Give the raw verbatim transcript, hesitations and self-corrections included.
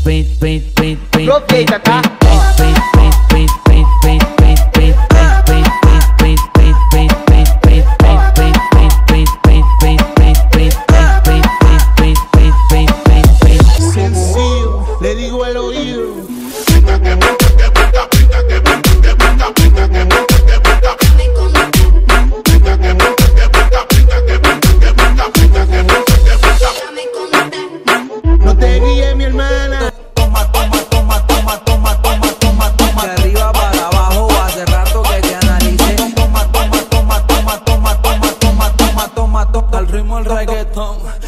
Floresita acá. Sencillo, le digo al oído. No te guíes, mi hermana. Toma, toma, toma, toma, toma, toma, toma, toma. De arriba para abajo, hace rato que te analicé. Toma, toma, toma, toma, toma, toma, toma, toma, toma, toma. Al ritmo del reggaetón.